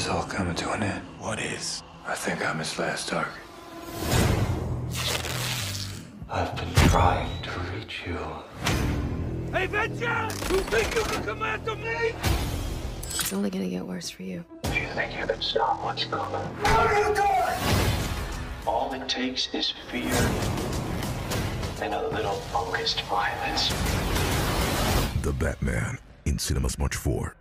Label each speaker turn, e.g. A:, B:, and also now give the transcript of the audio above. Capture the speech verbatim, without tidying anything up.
A: all coming to an end.
B: What is?
A: I think I'm his last target.
C: I've been trying to reach you.
D: Hey, Venture! You think you can come after me?
E: It's only gonna get worse for you.
C: Do you think you can stop what's coming?
D: Out of the door!
C: All it takes is fear and a little focused violence.
F: The Batman in cinemas March fourth.